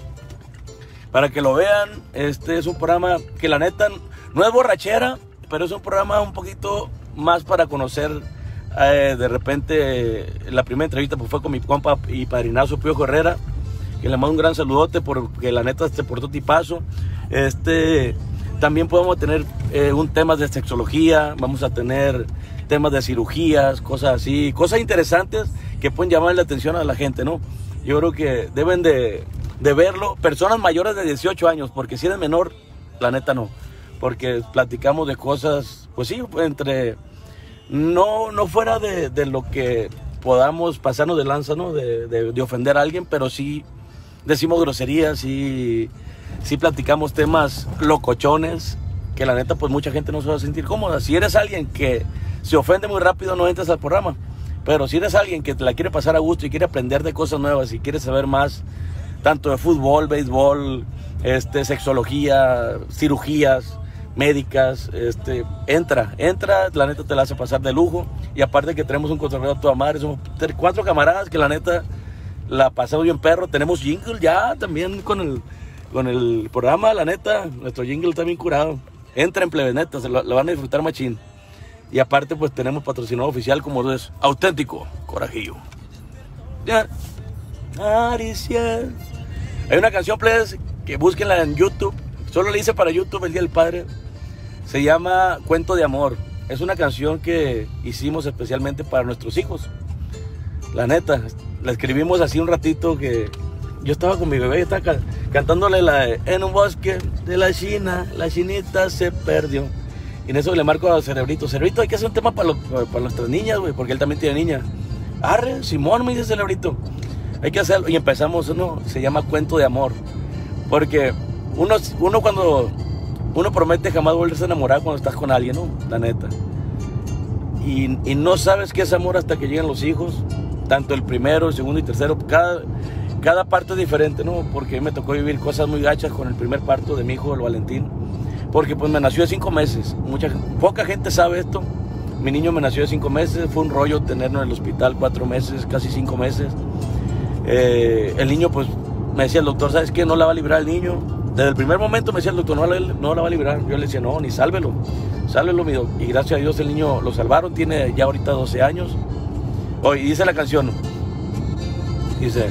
Para que lo vean, este es un programa que la neta no es borrachera, pero es un programa un poquito más para conocer. Eh, de repente, la primera entrevista pues, fue con mi compa y padrinazo Pío Herrera, que le mando un gran saludote porque la neta se portó tipazo. Este, también podemos tener eh, un tema de sexología, vamos a tener temas de cirugías, cosas así, cosas interesantes que pueden llamar la atención a la gente, ¿no? Yo creo que deben de, de verlo, personas mayores de dieciocho años, porque si eres menor, la neta no, porque platicamos de cosas, pues sí, entre, no, no fuera de, de lo que podamos pasarnos de lanza, ¿no? De, de, de ofender a alguien, pero sí decimos groserías, sí, sí platicamos temas locochones, que la neta pues mucha gente no se va a sentir cómoda. Si eres alguien que se ofende muy rápido, no entras al programa. Pero si eres alguien que te la quiere pasar a gusto y quiere aprender de cosas nuevas y quiere saber más, tanto de fútbol, béisbol, este, sexología, cirugías médicas, este, entra, entra, la neta te la hace pasar de lujo. Y aparte que tenemos un cotorreo a toda madre, somos cuatro camaradas que la neta la pasamos bien perro. Tenemos jingle ya también con el, con el programa, la neta, nuestro jingle está bien curado. Entra en plebes, neta, se lo, lo van a disfrutar machín. Y aparte pues tenemos patrocinador oficial como es Auténtico Corajillo. Ya. Ariciel. Hay una canción, plebes, que búsquenla en YouTube. Solo le hice para YouTube el Día del Padre. Se llama Cuento de Amor. Es una canción que hicimos especialmente para nuestros hijos. La neta, la escribimos así un ratito que yo estaba con mi bebé y estaba ca cantándole la de, en un bosque de la China, la chinita se perdió. Y en eso le marco a Cerebrito, Cerebrito, hay que hacer un tema para, lo, para nuestras niñas, güey, porque él también tiene niña. Arre, Simón, me dice Cerebrito, hay que hacerlo. Y empezamos, uno se llama Cuento de Amor. Porque uno, uno cuando, uno promete jamás volverse a enamorar cuando estás con alguien, ¿no? La neta. Y, y no sabes qué es amor hasta que llegan los hijos, tanto el primero, el segundo y tercero. Cada, cada parto es diferente, ¿no? Porque me tocó vivir cosas muy gachas con el primer parto de mi hijo, el Valentín. Porque pues me nació de cinco meses. Mucha, poca gente sabe esto. Mi niño me nació de cinco meses. Fue un rollo tenerlo en el hospital cuatro meses, casi cinco meses. Eh, el niño pues me decía el doctor, ¿sabes qué? No la va a librar el niño. Desde el primer momento me decía el doctor, no la, no la va a librar. Yo le decía, no, ni sálvelo. Sálvelo, mi doctor. Y gracias a Dios el niño lo salvaron. Tiene ya ahorita doce años. Oh, y dice la canción. Dice,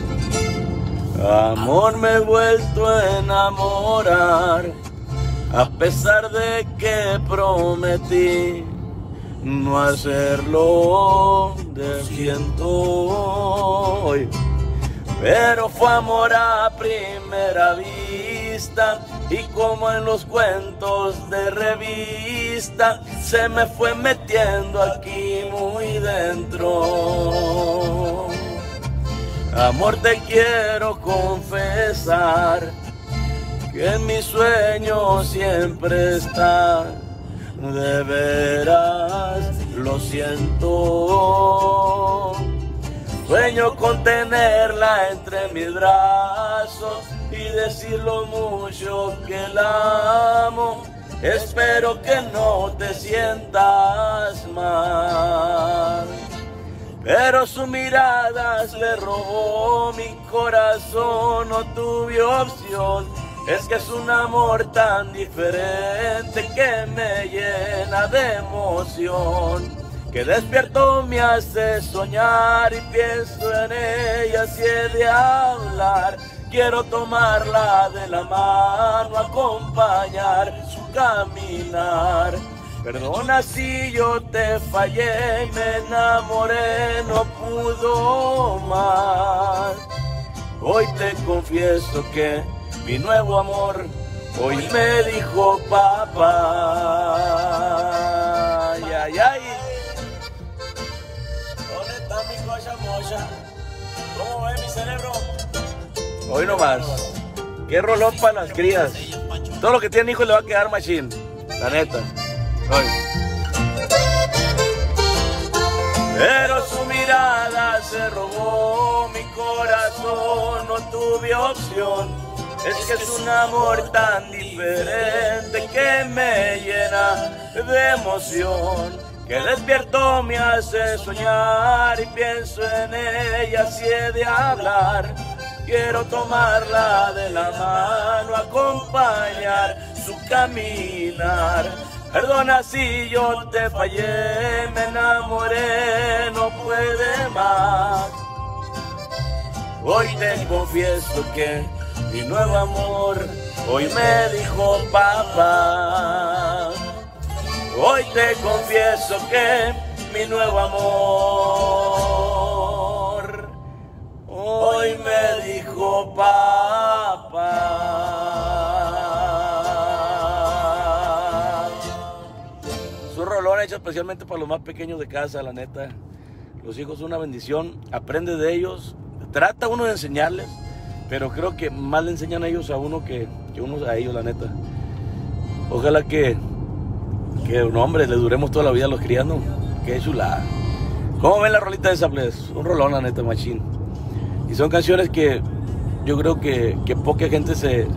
amor, me he vuelto a enamorar, a pesar de que prometí no hacerlo de ciento hoy. pero fue amor a primera vista, y como en los cuentos de revista, se me fue metiendo aquí muy dentro. Amor, te quiero confesar que en mis sueños siempre está. De veras lo siento. Sueño con tenerla entre mis brazos y decir lo mucho que la amo. Espero que no te sientas mal. Pero su mirada le robó mi corazón, no tuve opción. Es que es un amor tan diferente que me llena de emoción, que despierto me hace soñar y pienso en ella si he de hablar. Quiero tomarla de la mano, acompañar su caminar. Perdona si yo te fallé y me enamoré, no pudo más. Hoy te confieso que mi nuevo amor hoy me dijo papá. Ay, ay, ay. ¿Dónde está mi cosa mocha? ¿Cómo ve mi cerebro? Hoy nomás. Qué rolón para las crías. Todo lo que tienen hijos le va a quedar machín. La neta. Hoy. Pero su mirada se robó mi corazón, no tuve opción. Es que es un amor tan diferente que me llena de emoción, que despierto me hace soñar y pienso en ella si he de hablar. Quiero tomarla de la mano, acompañar su caminar. Perdona si yo te fallé, me enamoré, no puede más. Hoy te confieso que mi nuevo amor hoy me dijo papá. Hoy te confieso que mi nuevo amor hoy me dijo papá. Es un rolón hecho especialmente para los más pequeños de casa, la neta. Los hijos son una bendición, aprende de ellos, trata uno de enseñarles, pero creo que más le enseñan a ellos a uno que, que uno a ellos, la neta. Ojalá que, que un hombre le duremos toda la vida a los criando. Qué chulada. ¿Cómo ven la rolita de esa, please? Un rolón, la neta, machín. Y son canciones que yo creo que, que poca gente se,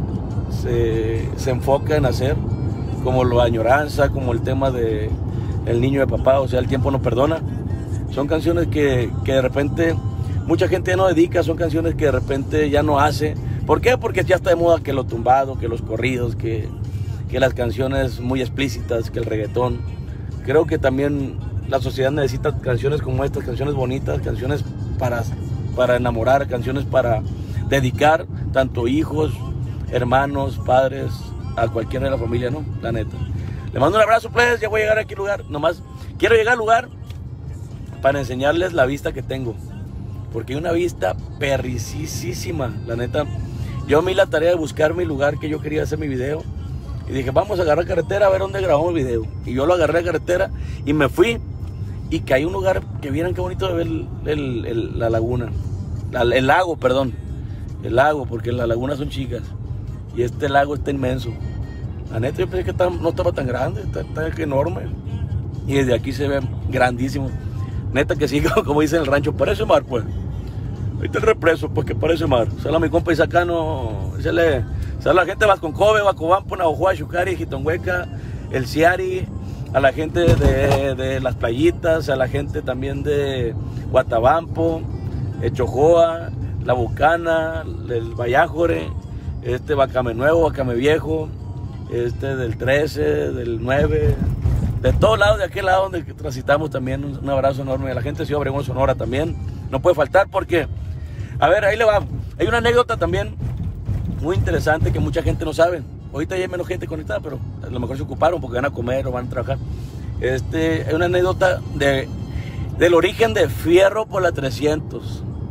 se, se enfoca en hacer, como la añoranza, como el tema de el niño de papá, o sea, el tiempo no perdona. Son canciones que, que de repente mucha gente ya no dedica, son canciones que de repente ya no hace. ¿Por qué? Porque ya está de moda que lo tumbado, que los corridos, que, que las canciones muy explícitas, que el reggaetón. Creo que también la sociedad necesita canciones como estas, canciones bonitas, canciones para, para enamorar, canciones para dedicar, tanto hijos, hermanos, padres, a cualquiera de la familia, ¿no? La neta. Le mando un abrazo, pues, ya voy a llegar aquí al lugar. Nomás quiero llegar al lugar para enseñarles la vista que tengo, porque hay una vista perricísima, la neta. Yo me di la tarea de buscar mi lugar que yo quería hacer mi video y dije, vamos a agarrar carretera a ver dónde grabamos el video. Y yo lo agarré a carretera y me fui y caí a un lugar que vieran qué bonito de ver el, el, el, la laguna, la, el lago, perdón, el lago, porque las lagunas son chicas y este lago está inmenso. La neta, yo pensé que estaba, no estaba tan grande, está, está enorme y desde aquí se ve grandísimo. Neta que sí, como dicen en el rancho, parece mar, pues. Ahí está el represo, pues, que parece mar. Sale a mi compa Isacano, sale, sale a la gente de Vasconcobe, Bacobampo, Navajoa, Xucari, Jitonhueca, El Ciari, a la gente de, de Las Playitas, a la gente también de Guatabampo, Chojoa, La Bucana, el Vallajore, este Bacame Nuevo, Bacame Viejo, este del trece, del nueve, de todos lados, de aquel lado donde transitamos también. Un abrazo enorme a la gente de Ciudad Obregón, Sonora también. No puede faltar porque, a ver, ahí le va. Hay una anécdota también muy interesante que mucha gente no sabe. Ahorita ya hay menos gente conectada, pero a lo mejor se ocuparon porque van a comer o van a trabajar. Este, hay una anécdota de, del origen de Fierro por la trescientos.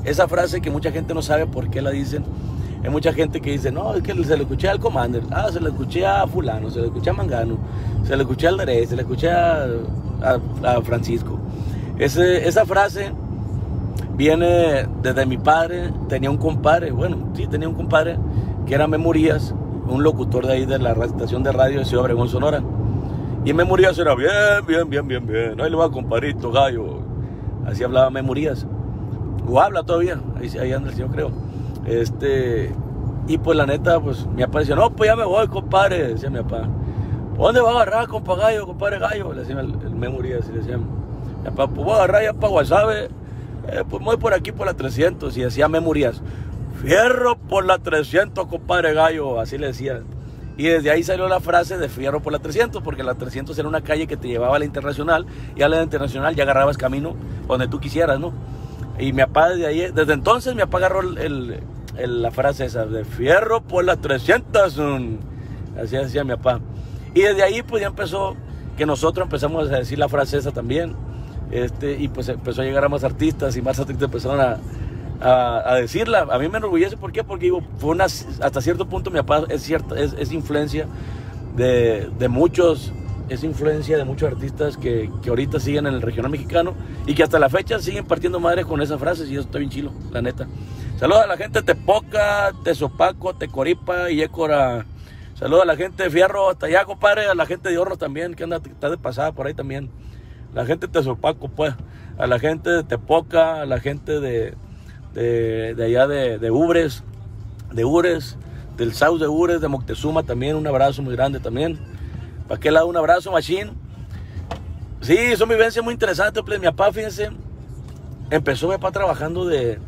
esa frase que mucha gente no sabe por qué la dicen. Hay mucha gente que dice, no, es que se le escuché al Commander, ah, se le escuché a fulano, se le escuché a Mangano, se le escuché al Derez, se le escuché a, a, a Francisco. Ese, esa frase viene desde mi padre. Tenía un compadre, bueno, sí, tenía un compadre que era Memorías, un locutor de ahí de la estación de radio de Ciudad Obregón, Sonora. Y Memorías era bien, bien, bien, bien, bien, ahí le va compadrito, gallo. Así hablaba Memorías, o habla todavía, ahí, ahí anda el señor, creo. Este, y pues la neta, pues mi papá decía, no, pues ya me voy, compadre, decía mi papá. ¿Dónde va a agarrar, compa gallo, compadre gallo? Le decía el, el Memorías, y le decía, mi papá, pues voy a agarrar ya para Guasave, eh, pues voy por aquí por la trescientos, y decía Memorías, fierro por la trescientos, compadre gallo, así le decía. Y desde ahí salió la frase de fierro por la trescientos, porque la trescientos era una calle que te llevaba a la Internacional, y a la Internacional ya agarrabas camino donde tú quisieras, ¿no? Y mi papá desde ahí, desde entonces mi papá agarró el, el El, la frase esa de fierro por las trescientas, um, así decía mi papá. Y desde ahí pues ya empezó, que nosotros empezamos a decir la frase esa también, este, y pues empezó a llegar a más artistas, y más artistas empezaron a, a, a decirla. A mí me enorgullece, ¿por qué? Porque digo, fue una, hasta cierto punto mi papá es, cierta, es, es influencia de, de muchos, es influencia de muchos artistas que, que ahorita siguen en el regional mexicano, y que hasta la fecha siguen partiendo madre con esas frases, y eso está bien chilo, la neta. Saludos a la gente de Tepoca, Tezopaco, Tecoripa y Écora. Saludos a la gente de Fierro hasta allá, compadre. A la gente de Hornos también, que anda, está de pasada por ahí también. La gente de Tezopaco, pues. A la gente de Tepoca, a la gente de, de, de allá de, de Ubres, de Ures, del South de Ures, de Moctezuma también. Un abrazo muy grande también. ¿Para qué lado? Un abrazo, machín. Sí, son vivencias muy interesantes, pues. Mi papá, fíjense, empezó mi papá trabajando de...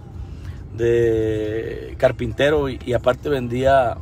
de carpintero, y, y aparte vendía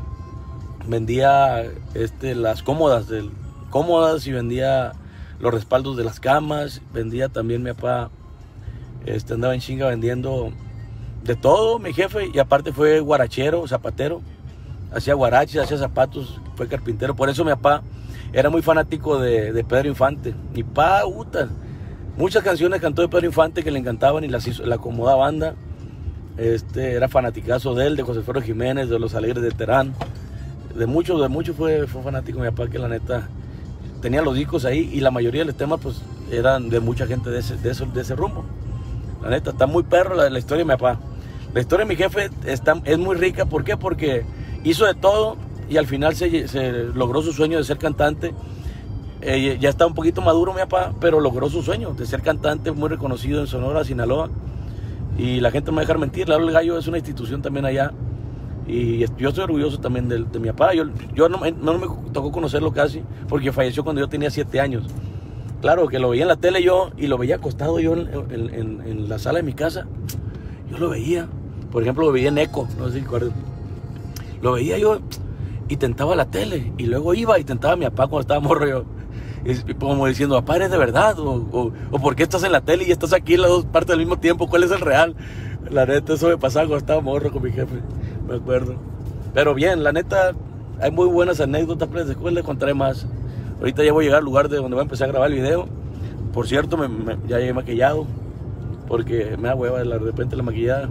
vendía este, las cómodas del, cómodas y vendía los respaldos de las camas. Vendía también mi papá, este, andaba en chinga vendiendo de todo mi jefe, y aparte fue guarachero, zapatero, hacía guaraches, hacía zapatos, fue carpintero. Por eso mi papá era muy fanático de, de Pedro Infante. Mi papá, puta, muchas canciones cantó de Pedro Infante que le encantaban, y las hizo, la acomodaba banda. Este, era fanaticazo de él, de José Ferro Jiménez, de Los Alegres de Terán, de muchos, de muchos fue, fue fanático mi papá, que la neta tenía los discos ahí, y la mayoría de los temas pues eran de mucha gente de ese, de eso, de ese rumbo. La neta, está muy perro la, la historia de mi papá. La historia de mi jefe está, es muy rica. ¿Por qué? Porque hizo de todo, y al final se, se logró su sueño de ser cantante. Eh, ya está un poquito maduro mi papá, pero logró su sueño de ser cantante, muy reconocido en Sonora, Sinaloa. Y la gente no me va a dejar mentir, Lalo el Gallo es una institución también allá, y yo estoy orgulloso también de, de mi papá. Yo, yo no, no me tocó conocerlo casi, porque falleció cuando yo tenía siete años. Claro que lo veía en la tele yo, y lo veía acostado yo en, en, en, en la sala de mi casa. Yo lo veía, por ejemplo, lo veía en Eco, no sé si recuerdan. Lo veía yo y tentaba la tele, y luego iba y tentaba a mi papá cuando estaba morro yo. Como diciendo, papá, ¿eres de verdad? O, o, o ¿por qué estás en la tele y estás aquí en las dos partes al mismo tiempo? ¿Cuál es el real? La neta, eso me pasaba cuando estaba morro con mi jefe, me acuerdo. Pero bien, la neta, hay muy buenas anécdotas, pues después les contaré más. Ahorita ya voy a llegar al lugar de donde voy a empezar a grabar el video. Por cierto, me, me, ya llegué maquillado, porque me da hueva de, la, de repente la maquillada.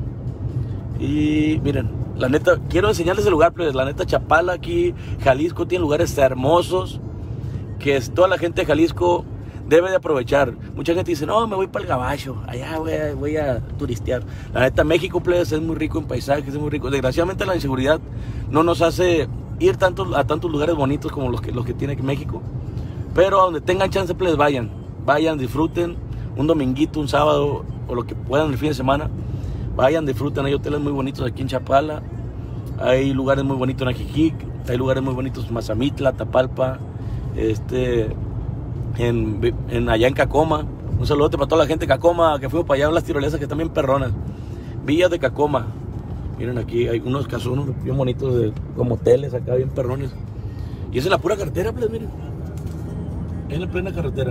Y miren, la neta, quiero enseñarles el lugar, pues la neta, Chapala aquí, Jalisco, tiene lugares hermosos, que es, toda la gente de Jalisco debe de aprovechar. Mucha gente dice, no, me voy para el Gabacho, allá voy a, voy a turistear. La neta, México, pues, es muy rico en paisajes, es muy rico. Desgraciadamente la inseguridad no nos hace ir tantos, a tantos lugares bonitos como los que, los que tiene México. Pero a donde tengan chance, pues vayan, vayan, disfruten un dominguito, un sábado, o lo que puedan el fin de semana. Vayan, disfruten, hay hoteles muy bonitos aquí en Chapala, hay lugares muy bonitos en Ajijic, hay lugares muy bonitos en Mazamitla, Tapalpa, este, en, en allá en Cacoma. Un saludote para toda la gente de Cacoma, que fuimos para allá a las tirolesas, que están bien perronas. Villas de Cacoma, miren aquí, hay unos casonos bien bonitos, de, como hoteles acá, bien perrones. Y esa es la pura carretera, pues, miren, es la plena carretera.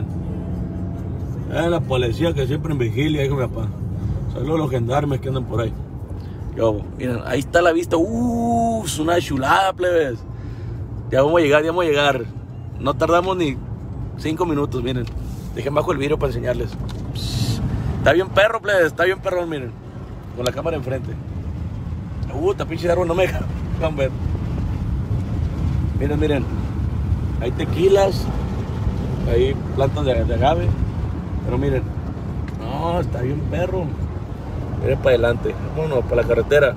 Es la policía que siempre en vigilia, dijo mi papá. Saludos a los gendarmes que andan por ahí. Yo, miren, ahí está la vista. Uh, es una chulada, plebes. Ya vamos a llegar, ya vamos a llegar. No tardamos ni cinco minutos, miren. Dejen bajo el vidrio para enseñarles. Psst. Está bien perro, plebes, está bien perrón, miren. con la cámara enfrente. Uh, esta pinche árbol no me dejan ver. Miren, miren. Hay tequilas, hay plantas de, de agave. Pero miren, no, está bien perro. Miren para adelante, vámonos para la carretera.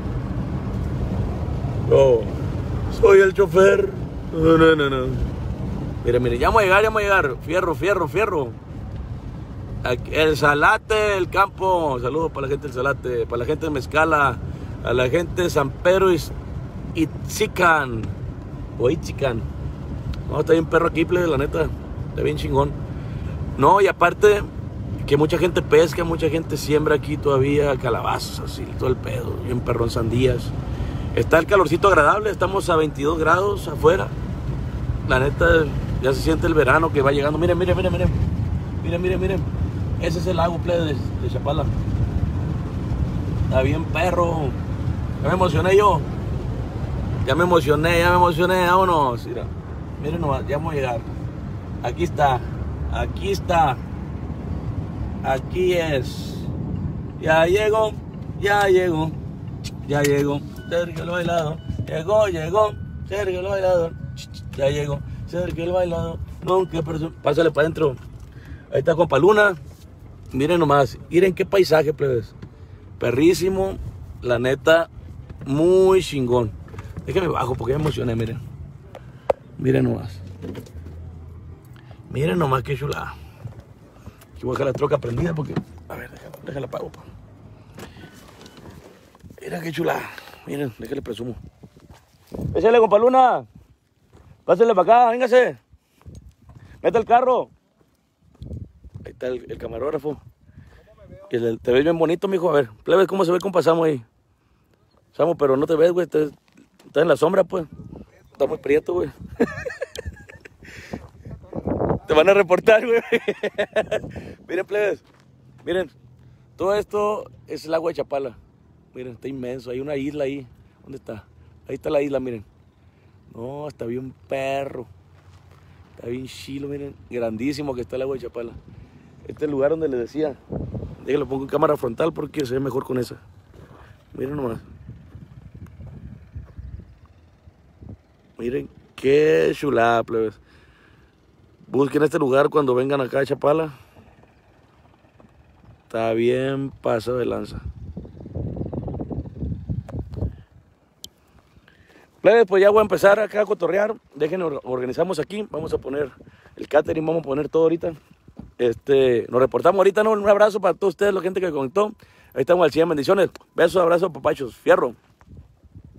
Yo soy el chofer. No, no, no, no. Miren, miren, ya vamos a llegar, ya vamos a llegar. Fierro, fierro, fierro. Aquí, el Salate del campo. Saludos para la gente del Salate, para la gente de Mezcala, a la gente de San Pedro y Itzican. O Itzican. No, está bien perro aquí, plebe, la neta. Está bien chingón. No, y aparte que mucha gente pesca, mucha gente siembra aquí todavía calabazas y todo el pedo, bien perrón, sandías. Está el calorcito agradable, estamos a veintidós grados afuera. La neta, ya se siente el verano que va llegando. Miren, miren, miren, miren. Miren, miren, miren. Ese es el lago, plebe, de, de Chapala. Está bien perro. Ya me emocioné yo. Ya me emocioné, ya me emocioné. Vámonos. Mira, miren nomás, ya vamos a llegar. Aquí está. Aquí está. Aquí es. Ya llegó. Ya llegó. Ya llegó. Sergio el bailador. Llegó, llegó. Sergio el bailador. Ya llegó. Sergio el bailador. Nunca persona. Pásale para adentro. Ahí está Compa Luna. Miren nomás. Miren qué paisaje, plebes. Perrísimo. La neta. Muy chingón. Déjenme bajo porque me emocioné, miren. Miren nomás. Miren nomás qué chulada. Aquí voy a dejar la troca prendida porque... A ver, déjala, déjala apago. Pa. Mira qué chulada. Miren, déjale presumo. Pésale, Compa Luna. Pásenle para acá, véngase. Mete el carro. Ahí está el, el camarógrafo. Y el, te ves bien bonito, mijo. A ver, plebes, ¿cómo se ve con Pasamo ahí? Samo, pero no te ves, güey. Estás en la sombra, pues. Está muy prieto, güey. Te van a reportar, güey. Miren, plebes. Miren. Todo esto es el agua de Chapala. Miren, está inmenso. Hay una isla ahí. ¿Dónde está? Ahí está la isla, miren. No, está bien perro. Está bien chilo, miren. Grandísimo que está el agua de Chapala. Este es el lugar donde les decía. Déjenlo pongo en cámara frontal porque se ve mejor con esa. Miren nomás. Miren qué chulada, plebes. Busquen este lugar cuando vengan acá a Chapala. Está bien pasado de lanza. Plebes, pues ya voy a empezar acá a cotorrear. Déjenme, organizamos aquí. Vamos a poner el catering, vamos a poner todo ahorita. Este, nos reportamos ahorita, ¿no? Un abrazo para todos ustedes, la gente que conectó. Ahí estamos al cien, bendiciones. Besos, abrazos, papachos. Fierro.